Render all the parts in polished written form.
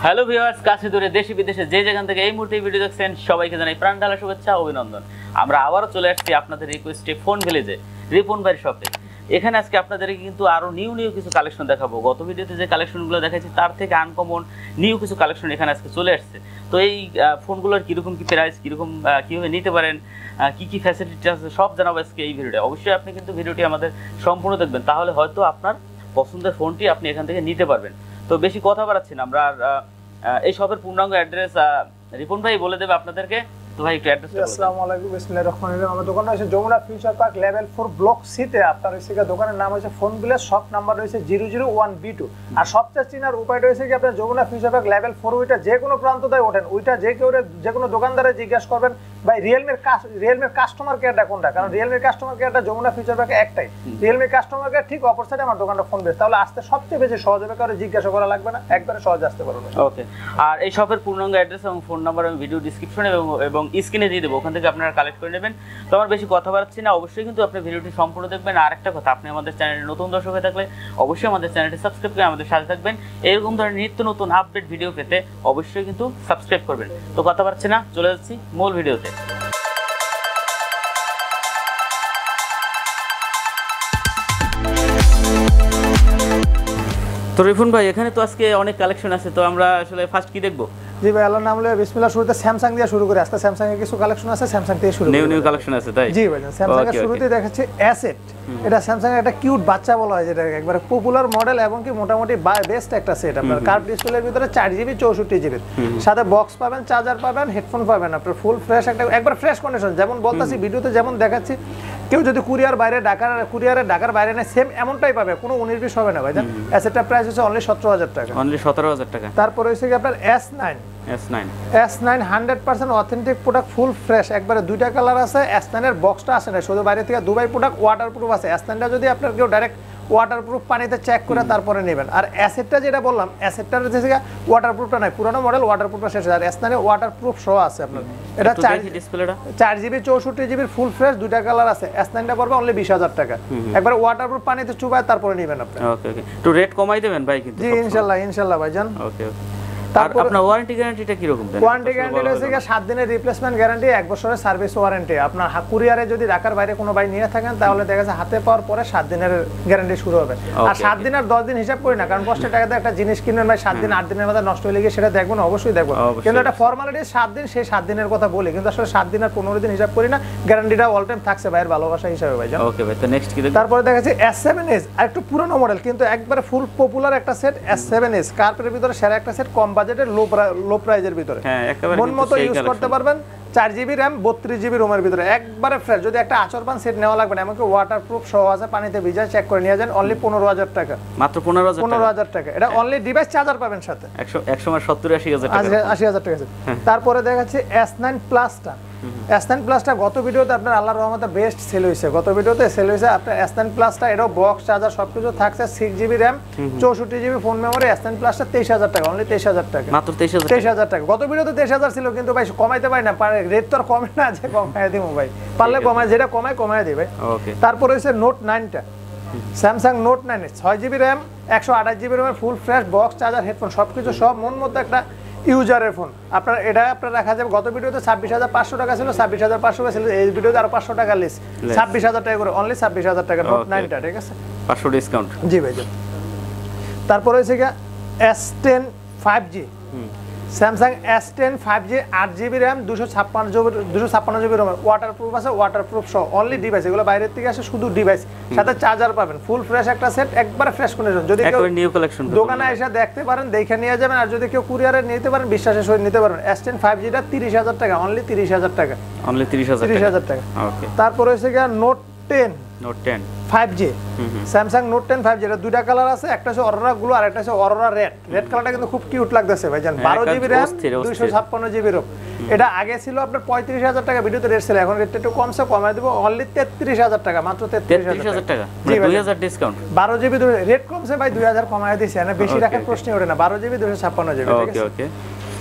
Hello viewers, কাছে দূরে দেশে বিদেশে যে যেখান থেকে এই মুহূর্তে ভিডিও দেখছেন সবাইকে জানাই প্রাণ ঢালা শুভেচ্ছা ও অভিনন্দন। আমরা আবারও চলে আসছি আপনাদের রিকোয়েস্টে ফোন ভিলেজে রিপন ভাইয়ের শপে। এখানে আজকে আপনাদেরকে কিন্তু আরো নিউ কিছু কালেকশন দেখাবো। গত ভিডিওতে যে কালেকশনগুলো দেখাচ্ছি তার থেকে আনকমন নিউ কিছু কালেকশন এখানে আজকে চলে আসছে। তো এই ফোনগুলোর কিরকম কি প্রাইস, কিরকম কিভাবে নিতে পারেন, কি কি ফ্যাসিলিটি আছে সব জানাবো আজকে এই ভিডিওতে। অবশ্যই আপনি কিন্তু ভিডিওটি আমাদের সম্পূর্ণ দেখবেন, তাহলে হয়তো আপনার পছন্দের ফোনটি আপনি এখান থেকে নিতে পারবেন। তো বেশি কথা বাড়াচ্ছি না, আমরা এই শপের পূর্ণাঙ্গ অ্যাড্রেস রিপন ভাই বলে দেবে আপনাদেরকে। তো ভাই একটু অ্যাড্রেস। আসসালামু আলাইকুম, বিসমিল্লাহির রহমানির রহিম। আমার দোকান আছে Jamuna future park level 4 block C তে। আপনার হচ্ছে দোকানের নাম হচ্ছে ফোন ভিলেজ, শপ নাম্বার রয়েছে 001B2। আর সবচেয়ে চিনার উপায় রয়েছে কি আপনার যমুনা ফিউচার পার্ক লেভেল 4 ওইটা যে কোনো প্রান্তটায় ওঠেন, ওইটা যে কোনো দোকানদারে জিজ্ঞাসা করবেন ভাই রিয়েলমির কাস্টমার কেয়ারটা কোনটা, কারণ রিয়েলমির কাস্টমার কেয়ারটা যমুনা ফিউচার পার্কে একটাই। রিয়েলমির কাস্টমার কেয়ার ঠিক অপর সাইডে আমার দোকানটা ফোন ভিলেজ, তাহলে আসতে সবচেয়ে বেশি সহজ হবে, কারণ জিজ্ঞাসা করা লাগবে না, একবারে সহজ আসতে পারবেন। ওকে, আর এই শপের পূর্ণাঙ্গ অ্যাড্রেস এবং ফোন নাম্বার আমি ভিডিও ডিসক্রিপশনে এবং স্ক্রিনে দিয়ে দেবো, ওখান থেকে আপনারা কালেক্ট করে নেবেন। তো আমার বেশি কথা বাড়াচ্ছি না, অবশ্যই কিন্তু আপনি ভিডিওটি সম্পূর্ণ দেখবেন। আর একটা কথা, আপনি আমাদের চ্যানেলে নতুন দর্শক হয়ে থাকলে অবশ্যই আমাদের চ্যানেলটি সাবস্ক্রাইব করে আমাদের সাথে থাকবেন। এরকম ধরনের নিত্য নতুন আপডেট ভিডিও পেতে অবশ্যই কিন্তু সাবস্ক্রাইব করবেন। তো কথা বাড়াচ্ছি না, চলে যাচ্ছি মূল ভিডিওতে। তো রিপন ভাই, এখানে তো আজকে অনেক কালেকশন আছে, তো আমরা আসলে ফার্স্ট কি দেখবো? জি ভাই, আল্লাহর নাম লয়ে বিসমিল্লাহ। শুরুতে স্যামসাং দিয়ে শুরু করে, আজকে স্যামসাং এর কিছু কালেকশন আছে, স্যামসাং থেকে শুরু নিউ কালেকশন আছে তাই? জি ভাই, স্যামসাং এর শুরুতে দেখাচ্ছি অ্যাসেট। এটা স্যামসাং এর একটা কিউট বাচ্চা বলা হয়, যেটা একবারে পপুলার মডেল এবং কি মোটামুটি বেস্ট একটা সেট। আপনার কার্ভ ডিসপ্লের ভিতরে 4GB 64GB সাথে বক্স পাবেন, চার্জার পাবেন, হেডফোন পাবেন। আপনার ফুল ফ্রেশ একবার ফ্রেশ কন্ডিশন, যেমন বলতাছি ভিডিওতে যেমন দেখাচ্ছি। কেউ যদি ঢাকার বাইরে নেয় সেম এমনটাই পাবে, কোনো 19-20 হবে না ভাই। অ্যাসেটটার প্রাইস হচ্ছে অনলি 17,000 টাকা। অনলি 17,000 টাকা। তারপরে হচ্ছে কি আপনার S9 100% authentic product, full fresh, একবারে দুইটা কালার আছে। S9 এর বক্সটা আসে না, শুধু বাইরে থেকে দুবাই প্রোডাক্ট, ওয়াটারপ্রুফ আছে। S9টা যদি আপনার কেউ ডাইরেক্ট ওয়াটারপ্রুফ পানিতে চেক করে তারপরে নেবেন। আর অ্যাসেটটা যেটা বললাম, অ্যাসেটটার যে ওয়াটারপ্রুফটা নাই, পুরোনো মডেল ওয়াটারপ্রুফটা শেষ। আর S9 এ ওয়াটারপ্রুফ সহ আছে আপনার। এটা 4GB 64GB ফুল ফ্রেশ, দুইটা কালার আছে। S9টা পড়বে অনলি 20,000 টাকা। একবার ওয়াটারপ্রুফ পানিতে চুবায় তারপরে নেবেন আপনি। ওকে, তো রেট কমাই দেবেন ভাই কিন্তু? জি ইনশাআল্লাহ ভাইজান। ওকে, তারপর আপনার ওয়ারেন্টি গ্যারান্টিটা কি রকম দেন? ওয়ারেন্টি গ্যারান্টি রয়েছে 7 দিনের রিপ্লেসমেন্ট গ্যারান্টি, 1 বছরের সার্ভিস ওয়ারেন্টি। আপনার কুরিয়ারে যদি ঢাকার বাইরে কোনো ভাই নিয়ে থাকেন তাহলে দেখা যাচ্ছে হাতে পাওয়ার পরে 7 দিনের গ্যারান্টি শুরু হবে। আর 7 দিন আর 10 দিন হিসাব করি না, কারণ 500 টাকাতে একটা জিনিস কিনবেন ভাই, 7 দিন 8 দিনের মধ্যে নষ্ট হয়ে গেলে সেটা দেখবেন, অবশ্যই দেখবো। কিন্তু এটা ফর্মালিটি 7 দিন, সেই 7 দিনের কথা বলি, কিন্তু আসলে 7 দিন আর 15 দিন হিসাব করি না। গ্যারান্টিটা অল টাইম থাকছে ভাইয়ের ভালোবাসা হিসাবে ভাই। ওকে ভাই, তো নেক্সট কি দেখব? তারপরে দেখাচ্ছি S7s, আর একটু পুরনো মডেল কিন্তু একবারে ফুল পপুলার একটা সেট। S7s কার্পের ভিতরে সেরা একটা সেট, কম বাজেটের লো প্রাইজের ভিতরে, মন মতো ইউজ করতে পারবেন। 4GB RAM 32GB রোমের ভিতরে, একবারে ফ্রেশ। যদি একটা আচরবান সেট নেওয়া লাগবে না, এমনকি ওয়াটারপ্রুফ সহ আছে, পানিতে ভিজায় চেক করে নিয়ে যান। অনলি 15,000 টাকা, মাত্র 15,000 টাকা। এটা অনলি ডিভাইস চার্জার পাবেন সাথে। 170-80,000 টাকা, 80,000 টাকা। তারপরে দেখাচ্ছি S9 প্লাসটা। S9 প্লাসটা গত ভিডিওতে আপনার আল্লাহর রহমতে বেস্ট সেল হয়েছে, আপনার S9 প্লাসটা। এটাও বক্স চার্জার সবকিছু থাকছে। 6GB RAM 64GB phone memory. S9 প্লাসটা 23,000 টাকা, অনলি 23,000 টাকা, মাত্র 23,000 টাকা। গত ভিডিওতে 23,000 ছিল, কিন্তু ভাই কমাইতে পারি না, রেট তো আর কমে না যে কমাই দিব ভাই, পারলে কমায়, যেটা কমায় দিবে। তারপর হচ্ছে নোট 9টা, Samsung Note 9 6GB RAM 128GB RAM full fresh, box charger headphone সবকিছু সব মন মতো একটা ইউজারের ফোন। আপনার এটা আপনার রাখা যাবে। গত ভিডিওতে 26,500 টাকা ছিল, 26,500 ছিল। এই ভিডিওতে আরো 500 টাকা লিস, 26,000 টাকা করে, অনলি 26,000 টাকা নোট 9টা। ঠিক আছে, 500 ডিসকাউন্ট। জি ভাই। তারপর হচ্ছে কি S10 5G, Samsung S10 5G 8GB RAM 256GB ROM, waterproof আছে, ওয়াটারপ্রুফ সহ। অনলি ডিভাইস, এগুলো বাইরের থেকে আসে, শুধু ডিভাইস সাথে চার্জার পাবেন। ফুল ফ্রেশ একটা সেট, একবারে ফ্রেশ কন্ডিশন। যদি কেউ নিউ কালেকশন দোকানে এসে দেখতে পারেন, দেখে নিয়ে যাবেন। আর যদি কেউ কুরিয়ারে নিতে পারেন, বিশ্বাসের সহিত নিতে পারেন। S10 5Gটা 30,000 টাকা, অনলি 30,000 টাকা, অনলি 30,000 টাকা। ওকে, তারপর হচ্ছে কি note 10 5G, Samsung note 10 5G। এটা দুইটা কালার আছে, একটা হচ্ছে অরোরা ব্লু আর একটা হচ্ছে অরোরা রেড কালারটা কিন্তু খুব কিউট লাগতেছে ভাই জান। 12GB RAM 256GB ROM। এটা আগে ছিল আপনার 35,000 টাকা, ভিডিওতে রেট ছিল। এখন রেটটা একটু কমছে, কমায় দেব অনলি 33,000 টাকা, মাত্র 33,000 টাকা। 2000 ডিসকাউন্ট, 12GB রেট কমছে ভাই, 2000 কমায় দিয়েছে, না বেশি রাখার প্রশ্নই ওঠে না। 12GB 256GB। ওকে,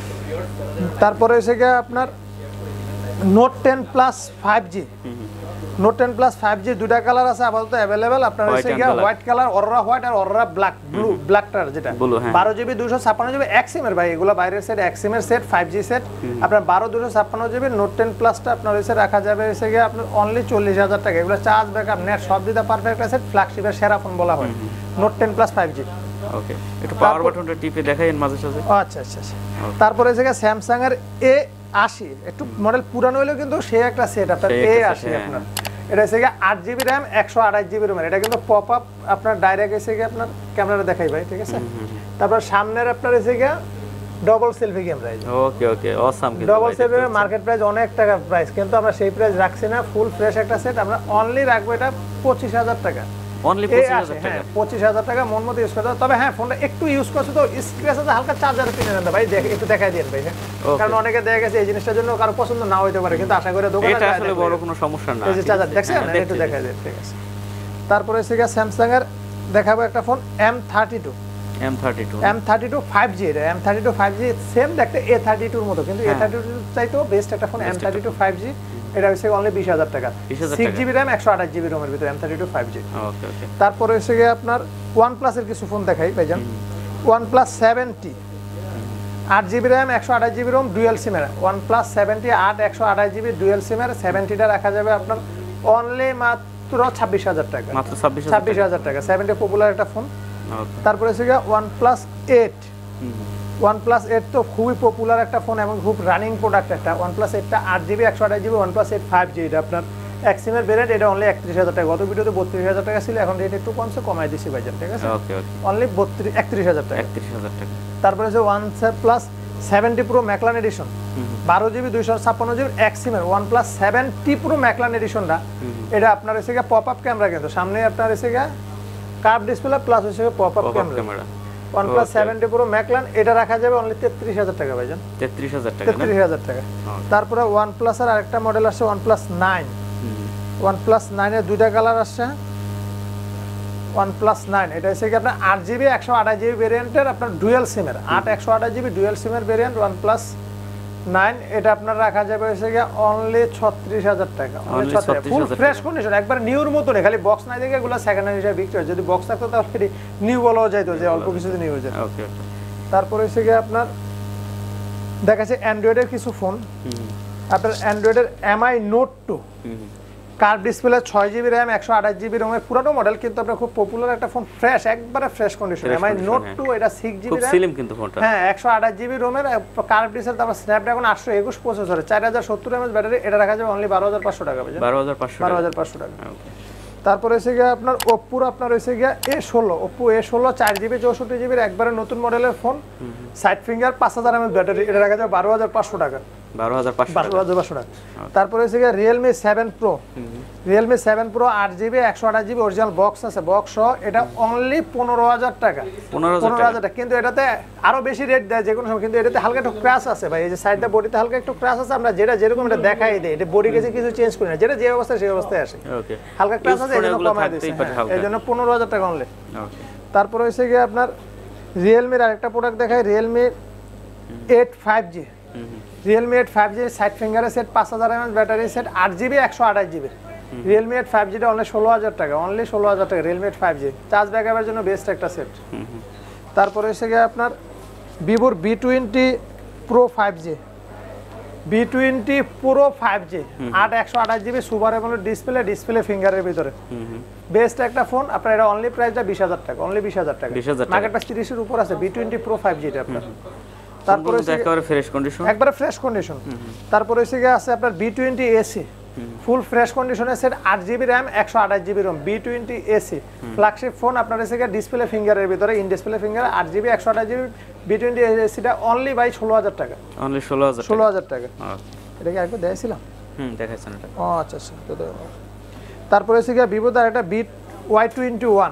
তারপরে হচ্ছে কি আপনার note 10 plus 5G, note 10 plus 5G দুইটা কালার আছে আপাতত अवेलेबल আপনার হচ্ছে গিয়া হোয়াইট কালার অররা হোয়াইট আর অররা ব্ল্যাক ব্লু ব্ল্যাকটার যেটা 12GB 256GB এক সিমের ভাই এগুলা বাইরের সেট এক সিমের সেট 5G সেট আপনার 12 256GB নোট 10 প্লাসটা আপনার হচ্ছে রাখা যাবে হচ্ছে গিয়া আপনার অনলি 40000 টাকা এগুলা চার্জ ব্যাকআপ নেট সব দিতে পারফেক্ট আছে ফ্ল্যাগশিপের সেরা ফোন বলা হয় নোট 10 প্লাস 5G ওকে একটু পাওয়ার বাটনটা টিপে দেখাইন মাঝে সাথে আচ্ছা আচ্ছা তারপরে হচ্ছে গিয়া স্যামসাং এর A80 একটু মডেল পুরানো হলেও কিন্তু সেই একটা সেট আপনার A80 আপনার এটা হচ্ছে গিয়ে 8GB RAM 128GB ROM এটা কিন্তু পপ আপ আপনার ডাইরেক্ট এসে গিয়ে আপনার ক্যামেরাটা দেখাই ভাই ঠিক আছে তারপর সামনের আপনার এসে গিয়ে double selfie camera okay okay awesome কিন্তু ডবল সেলফি মার্কেট প্রাইস অনেক টাকা প্রাইস কিন্তু আমরা সেই প্রাইস রাখছি না ফুল ফ্রেশ একটা সেট আমরা অনলি রাখবো এটা 25000 টাকা অনলি 25000 টাকা 25000 টাকা মন মতো ইউজ করতে তবে হ্যাঁ ফোনটা একটু ইউজ করছে তো স্ক্র্যাচ আছে হালকা চার্জার কিনে নেন ভাই দেখ একটু দেখাই দেন ভাই কারণ অনেকে দেখা গেছে এই জিনিসটার জন্য কারো পছন্দ না হইতে পারে কিন্তু আশা করি দোকানে এটা আসলে বড় কোনো সমস্যা না এই যে চার্জার দেখছেন একটু দেখাই দেন ঠিক আছে তারপরে এসে গিয়ে স্যামসাং এর দেখাবো একটা ফোন M32 5G এটা M32 5G সেম দেখতে A32 এর মতো কিন্তু A32 চাইতেও বেস্ট একটা ফোন M32 5G এটা হচ্ছে অনলি 20000 টাকা 6GB RAM 128GB ROM এর ভিতরে M32 5G ওকে ওকে তারপরে হচ্ছে গিয়ে আপনার OnePlus এর কিছু ফোন দেখাই ভাইজান OnePlus 70 8GB RAM 128GB ROM dual SIM এর OnePlus 70 128GB ডুয়াল সিম এর 70 টা রাখা যাবে আপনার অনলি মাত্র 26000 টাকা মাত্র 26000 টাকা 70 পপুলার একটা ফোন তারপরে হচ্ছে গিয়ে OnePlus 8 তো খুবই পপুলার একটা ফোন এবং খুব রানিং প্রোডাক্ট একটা OnePlus 8 টা 8GB 128GB OnePlus 8 5G এটা আপনার এক সিমের ভেরিয়েন্ট এটা অনলি 31000 টাকা গত ভিডিওতে 32000 টাকা ছিল এখন রেট একটু কমছে কমাই দিছি ভাইজান ঠিক আছে ওকে ওকে অনলি 31000 টাকা 31000 টাকা তারপরে হচ্ছে OnePlus 70 Pro ম্যাকলান addition 12GB 256GB এক সিমের OnePlus 70 Pro ম্যাকলান এডিশনটা এটা আপনার হচ্ছে গিয়ে পপ আপ ক্যামেরা কিন্তু সামনে আপনার হচ্ছে গিয়ে কার্ভ ডিসপ্লে প্লাস হচ্ছে pop up camera OnePlus 70 Pro McLaren এটা রাখা যাবে অনলি 33000 টাকা ভাইজান 33000 টাকা 33000 টাকা তারপরে OnePlus এর আরেকটা মডেল আসছে OnePlus 9 OnePlus 9 এর দুইটা কালার আসছে OnePlus 9 এটা হচ্ছে কি আপনার 8GB 128GB ভেরিয়েন্টের আপনার ডুয়াল সিমের 128GB ডুয়াল সিমের ভেরিয়েন্ট OnePlus 9 এটা আপনার রাখা যাবে হচ্ছে কি অনলি 36000 টাকা অনলি 36 ফুল ফ্রেশ কন্ডিশন একবার নিউর মতো না খালি বক্স নাই দেখে এগুলো সেকেন্ড হ্যান্ড হিসেবে বিক্রি হয় যদি বক্স থাকতো তাহলে নিউ বলা যাইতো যে অল্প কিছুতে নিউ হয়ে যায় ওকে তারপরে হচ্ছে কি আপনার দেখাচ্ছে অ্যান্ড্রয়েডের কিছু ফোন আপনার অ্যান্ড্রয়েডের MI Note 2 curve display 6GB RAM 128GB ROM এর পুরনো মডেল কিন্তু আপনার খুব পপুলার একটা ফোন ফ্রেশ একবারে ফ্রেশ কন্ডিশন MI Note 2 এটা 6GB খুব স্লিম কিন্তু ফোনটা হ্যাঁ 128GB ROM এর কার্ভ ডিসপ্লে তারপর স্ন্যাপড্রাগন 821 প্রসেসর 4070 mAh ব্যাটারি এটা রাখা যাবে অনলি 12500 টাকা ভাই 12500 টাকা তারপরে এসে গিয়ে আপনার Oppo আপনার এসে গিয়ে Oppo A16 4GB 64GB একবারে নতুন মডেলের phone side finger 5000 mAh battery এটা রাখা যাবে 12500 টাকা 12500 টাকা তারপরে এসে গিয়ে Realme 7 Pro Realme 7 Pro 8GB 128GB original box আছে বক্স সহ এটা অনলি 15000 টাকা 15000 টাকা কিন্তু এটাতে আরো বেশি রেট দেয় যে কোনো সময় কিন্তু এটাতে হালকা একটু ক্র্যাশ আছে ভাই এই যে সাইডটা বডিতে হালকা একটু ক্র্যাশ আছে আমরা যেটা যেরকম এটা দেখাই দেই এটা বডি কেসে কিছু চেঞ্জ করি না যেটা যে অবস্থায় সেই অবস্থায় আসে ওকে হালকা ক্র্যাশ আছে এজন্য কমাই দিয়েছি এজন্য 15000 টাকা অনলি ওকে তারপরে হইছে গিয়ে আপনার Realme এর আরেকটা প্রোডাক্ট দেখাই Realme 8 5G Realme 8 5G side ফিঙ্গারের set 5000 mAh battery set 8GB 128GB Realme 8 5G টা অনলি 16000 টাকা অনলি 16000 টাকা Realme 8 5G চার্জ ব্যাকআপের জন্য বেস্ট একটা সেট তারপরে এসে গিয়ে আপনার Vivo B20 Pro 5G B20 Pro 5G 128GB super AMOLED display ফিঙ্গারের ভিতরে বেস্ট একটা ফোন আপনার এটা অনলি প্রাইসটা 20000 টাকা অনলি 20000 টাকা মার্কেট প্রাইস 30 এর উপর আছে B20 Pro 5G এটা আপনার তারপরে একবারে ফ্রেশ কন্ডিশন একবারে ফ্রেশ কন্ডিশন তারপরে এসে গিয়ে আছে আপনার B20 AC ফুল ফ্রেশ কন্ডিশনের set 8GB RAM 128GB ROM B20 AC flagship phone আপনার এসে গিয়ে ডিসপ্লে ফিঙ্গারের ভিতরে in display finger 8GB 128GB B20 AC টা অনলি বাই 16000 টাকা অনলি 16000 টাকা এটা কি আরেকটা দেখাইছিলাম দেখাইছেন এটা ও আচ্ছা আচ্ছা তারপরে এসে গিয়ে Vivo তার একটা Y21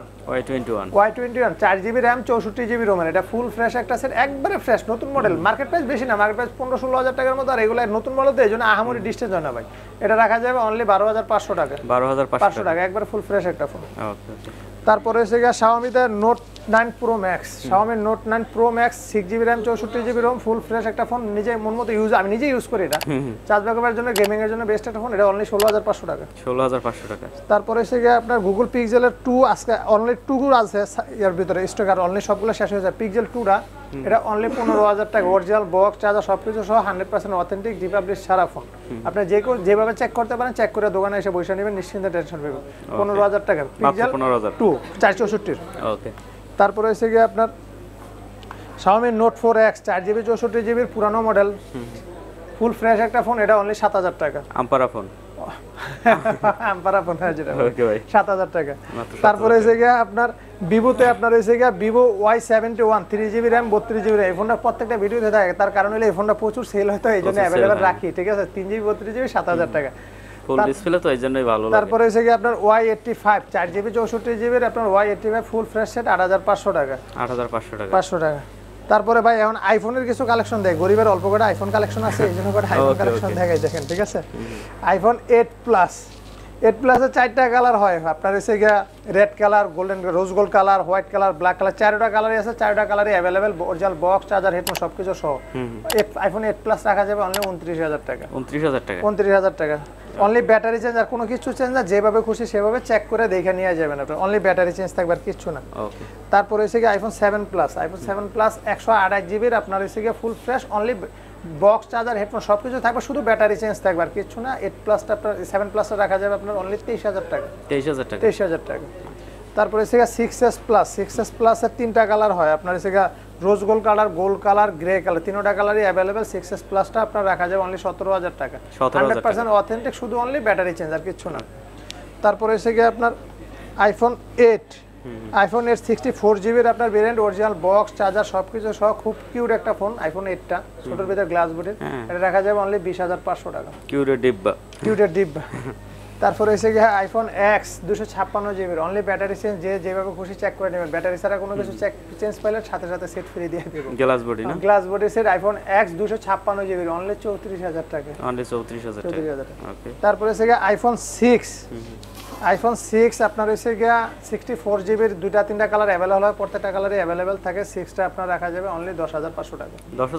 4GB RAM 64GB ROM এটা ফুল ফ্রেশ একটা সেট একবারে ফ্রেশ নতুন মডেল মার্কেট প্রাইস বেশি না মার্কেট প্রাইস 15-16000 টাকার মতো আর এগুলা নতুন মডেল তো এজন্য আহামরি ডিসটেন্স হয় না ভাই এটা রাখা যাবে অনলি 12500 টাকা 12500 টাকা একবারে ফুল ফ্রেশ একটা ফোন ওকে তারপরে এসে গিয়ে Xiaomi তে Note 9 Pro Max, Xiaomi Note 9 Pro Max, 6GB RAM 64GB ROM, full fresh একটা ফোন, নিজে মন মতো আমি নিজে ইউজ করি এটা। চার্জ ব্যাকআপের জন্য, গেমিং এর জন্য বেস্ট একটা ফোন, এটা অনলি 16500 টাকা। 16500 টাকা। তারপরে এসে গিয়ে আপনার Google Pixel 2 আজকে অনলি 2 আছে এর ভিতরে স্টক, আর অনলি সবগুলো শেষ হয়ে যায়। Pixel 2টা এটা অনলি 15000 টাকা, অরিজিনাল বক্স চার্জার সবকিছু সহ 100% অথেন্টিক রিপাবলিশ সারা ফোন। আপনি যেভাবে চেক করতে পারেন, চেক করে দোকানে এসে বসে নেবেন, নিশ্চিন্তে টেনশন পাবেন। 15000 টাকা Pixel 2 464। ওকে। তারপরে এসে গিয়ে আপনার Xiaomi Note 4X 4GB 64GB পুরানো মডেল, ফুল ফ্রেশ একটা ফোন, এটা অনলি 7000 টাকা। আম্পারা ফোন, আম্পারা ফোন আছে যেটা, ওকে ভাই, 7000 টাকা। তারপরে এসে গিয়ে আপনার ভিভোতে আপনার এসে গিয়ে Vivo Y71 3GB RAM 32GB RAM। এই ফোনটা প্রত্যেকটা ভিডিওতে থাকে, তার কারণ হলো এই ফোনটা প্রচুর সেল হয়, তো এই জন্য অ্যাভেলেবল রাখি, ঠিক আছে। 3GB 32GB 7000 টাকা, ফুল ডিসপ্লে তো এইজন্যই ভালো লাগে। তারপরে এসে গিয়ে আপনার Y85 4GB 64GB আপনার Y85 ফুল ফ্রেশ সেট 8500 টাকা। 8500 টাকা, 500 টাকা। তারপরে ভাই এখন আইফোনের কিছু কালেকশন দেখ, গরিবের অল্প করে আইফোন কালেকশন আছে, এই জন্য করে আইফোন কালেকশন দেখাই, দেখেন, ঠিক আছে। আইফোন 8 প্লাস, 8 প্লাসের 4টা কালার হয় আপনার এসে গিয়া red colour, golden rose gold colour, white colour, black colour, 4টা কালারই আছে, 4টা কালারই available, original box charger headphone সবকিছু সহ। আইফোন 8 প্লাস রাখা যাবে অনলি 29000 টাকা। 29000 টাকা, 29000 টাকা। অনলি ব্যাটারি চেঞ্জ, আর কোনো কিছু চেঞ্জ না, যেভাবে খুশি সেভাবে চেক করে দেখে নিয়ে যাবেন আপনার, অনলি ব্যাটারি চেঞ্জ থাকবে আর কিছু না। ওকে। তারপরে এসে গিয়ে iPhone 7 plus, iPhone 7 plus 128GB আপনার এসে গিয়ে full fresh, only box charger headphone সবকিছু থাকবে, শুধু ব্যাটারি চেঞ্জ থাকবে আর কিছু না। 8 প্লাসটা আপনার 7 প্লাসটা রাখা যাবে আপনার অনলি 23000 টাকা। 23000 টাকা। তারপরে এসে গিয়ে 6S প্লাস, 6S প্লাসের 3টা কালার হয় আপনার এসে গিয়ে rose gold colour, gold colour, grey colour, 3টা কালারই অ্যাভেলেবেল। 6S প্লাসটা আপনার রাখা যাবে অনলি 17000 টাকা। 100% অথেন্টিক, শুধু অনলি ব্যাটারি চেঞ্জ আর কিছু না। তারপরে এসে গিয়ে আপনার আইফোন 8, আইফোন 8 64GB আপনার ভেরিয়েন্ট, অরিজিনাল বক্স চার্জার সবকিছু সহ, খুব কিউট একটা ফোন আইফোন 8টা, ছোটর ভিতরে গ্লাস বডির, এটা রাখা যাবে অনলি 20500 টাকা। কিউটের ডিব্বা। তারপরে এসে গিয়ে iPhone X 256GB only battery change, যেভাবে খুশি চেক করে নেবেন, ব্যাটারি ছাড়া কোনো কিছু চেঞ্জ পাইলে সাথে সাথে সেট ফ্রি দিয়ে দেব। গ্লাস বডি না, glass body set iPhone X 256GB only 34000 টাকা। অনলি 34000 টাকা। ওকে। তারপরে এসে গিয়ে আইফোন 6, আইফোন 6 আপনার এসে গিয়া 64GB 2-3টা কালার অ্যাভেলেবল হয়, প্রত্যেকটা কালারই অ্যাভেলেবল থাকে। 6টা আপনার রাখা যাবে অনলি 10500 টাকা।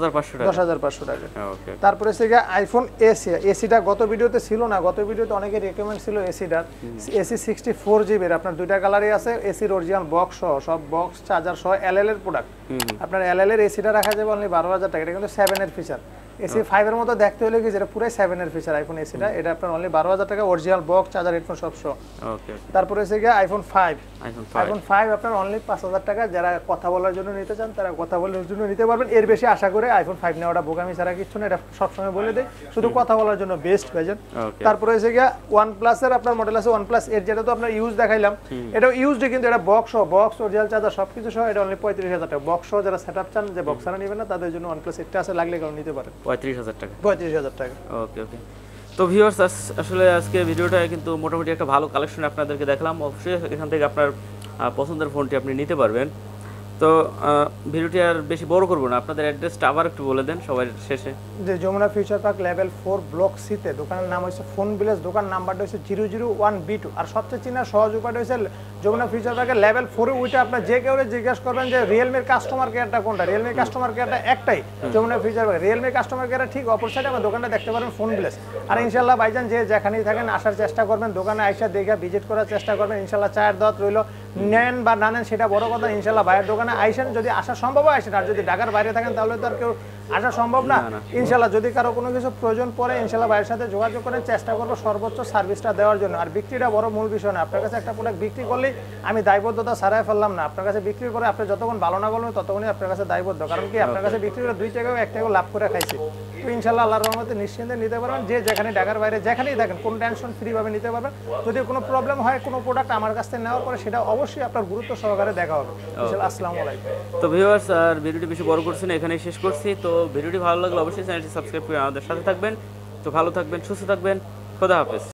10500 টাকা। ওকে। তারপরে এসে গিয়া আইফোন এসি, এসিটা গত ভিডিওতে ছিল না, গত ভিডিওতে অনেকে রিকমেন্ড ছিল এসিটার। এসি 64GB আপনার 2টা কালারই আছে, এসির অরিজিনাল বক্স সহ, সব বক্স চার্জার সহ, এলএল এর প্রোডাক্ট। আপনার এলএল এর এসিটা রাখা যাবে অনলি 12000 টাকা। এটা কিন্তু 7 এর ফিচার, এসি 5 এর মতো দেখতে হলে কি যেটা পুরো 7 এর ফিচার আইফোন এসিটা, এটা আপনার অনলি 12000 টাকা, অরিজিনাল বক্স চার্জার হেডফোন সব সহ। ওকে। তারপরে এসে গিয়ে আইফোন 5, আইফোন 5 আপনার অনলি 5000 টাকা। যারা কথা বলার জন্য নিতে চান তারা কথা বলার জন্য নিতে পারবেন, এর বেশি আশা করে আইফোন 5 নেওয়াটা বোকামি ছাড়া কিছু না, এটা সবসময় বলে দেই, শুধু কথা বলার জন্য বেস্ট ভাইজান। তারপরে এসে গিয়ে OnePlus এর আপনার মডেল আছে OnePlus 8, যেটা তো আপনার ইউজ দেখাইলাম, এটা ইউজড, কিন্তু এটা বক্স সহ, বক্স অরিজিনাল চার্জার সবকিছু সহ, এটা অনলি 35000 টাকা। বক্স সহ যারা সেটআপ চান, যে বক্স ছাড়া নেবেন না, তাদের জন্য OnePlus 8টা আছে, লাগলে কারণ নিতে পারেন 35000 টাকা। 35000 টাকা। ওকে। তো ভিউয়ার্স, আসলে আজকে ভিডিওটা কিন্তু মোটামুটি একটা ভালো কালেকশন আপনাদেরকে দেখলাম। অবশ্যই এখান থেকে আপনার পছন্দের ফোনটি আপনি নিতে পারবেন। তো ভিডিওটি আর বেশি বড় করব না, আপনাদের অ্যাড্রেসটা আবার একটু বলে দেন সবার শেষে। যে Jamuna future park level 4 block সিতে দোকানের নাম হচ্ছে ফোন ভিলেজ, দোকান নাম্বারটা হচ্ছে 001B2, আর সবচেয়ে চিনা সহজ উপায়টা হচ্ছে যমুনা ফিউচার পার্কের লেভেল 4 এ, ওইটা আপনার যে কেউ জিজ্ঞাসা করবেন যে রিয়েলমির কাস্টমার কেয়ারটা কোনটা, রিয়েলমির কাস্টমার কেয়ারটা একটাই, যমুনা ফিউচার পার্ক। রিয়েলমির কাস্টমার কেয়ারটা ঠিক অপর সাইডে আমার দোকানটা দেখতে পারেন, ফোন ভিলেজ। আর ইনশাআল্লাহ ভাইজান যে যেখানেই থাকেন আসার চেষ্টা করবেন, দোকানে আইসা দেখে ভিজিট করার চেষ্টা করবেন। ইনশাআল্লাহ চায়ের দাওয়াত রইল, নেন বা না নেন সেটা বড় কথা, ইনশাআল্লাহ ভাইয়ের দোকানে আইসেন, যদি আসা সম্ভব হয় আসেন, আর যদি ঢাকার বাইরে থাকেন তাহলে তো আর কেউ আসা সম্ভব না। ইনশাআল্লাহ যদি কারো কোনো কিছু প্রয়োজন পড়ে, ইনশাআল্লাহ ভাইয়ের সাথে যোগাযোগ করে চেষ্টা করবো সর্বোচ্চ সার্ভিসটা দেওয়ার জন্য। আর বিক্রিটা বড় মূল বিষয় না, আপনার কাছে একটা প্রোডাক্ট বিক্রি করলেই আমি দায়বদ্ধতা ছাড়াই ফেললাম না, আপনার কাছে বিক্রি করে আপনি যতক্ষণ ভালো না বলবেন ততক্ষণই আপনার কাছে দায়বদ্ধ। কারণ কি, আপনার কাছে বিক্রি করে 2 টাকাও 1 টাকাও লাভ করে খাইছি। তো ইনশাআল্লাহ আল্লাহর রহমতে নিশ্চিন্তে নিতে পারবেন, যে যেখানে ঢাকার বাইরে যেখানেই থাকেন কোনো টেনশন ফ্রি ভাবে নিতে পারবেন। যদি কোনো প্রবলেম হয় কোনো প্রোডাক্ট আমার কাছ থেকে নেওয়ার পরে, সেটা অবশ্যই আপনার গুরুত্ব সহকারে দেখা হবে। আসসালামু আলাইকুম। তো ভিউয়ার্স, আর ভিডিওটি বেশি বড় করছি না, এখানেই শেষ করছি। তো ভিডিওটি ভালো লাগলে অবশ্যই চ্যানেলটি সাবস্ক্রাইব করে আমাদের সাথে থাকবেন। তো ভালো থাকবেন, সুস্থ থাকবেন, খোদা হাফেজ।